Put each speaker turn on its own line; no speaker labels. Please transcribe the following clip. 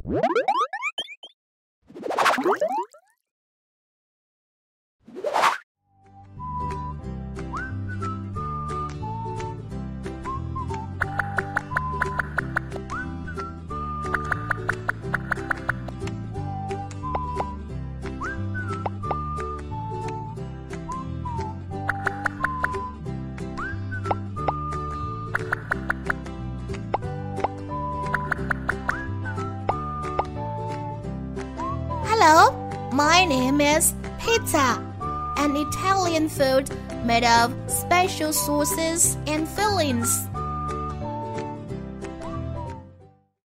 Hello, my name is pizza, an Italian food made of special sauces and fillings.